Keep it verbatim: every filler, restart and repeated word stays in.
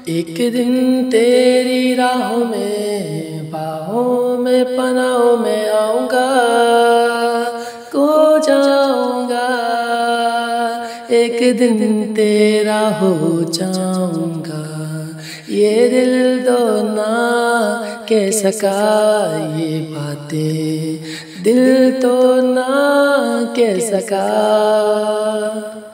एक दिन तेरी राहों में बाहों में पनाहों में आऊँगा, खो जाऊँगा। एक दिन तेरा हो जाऊँगा। ये दिल तो ना कह सका, ये बातें दिल तो ना कह सका।